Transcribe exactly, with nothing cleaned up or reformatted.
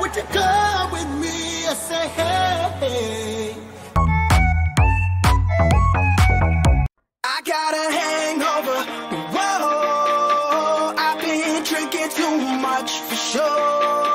would you come with me? I say, hey. I got a hangover. Whoa, I've been drinking too much for sure.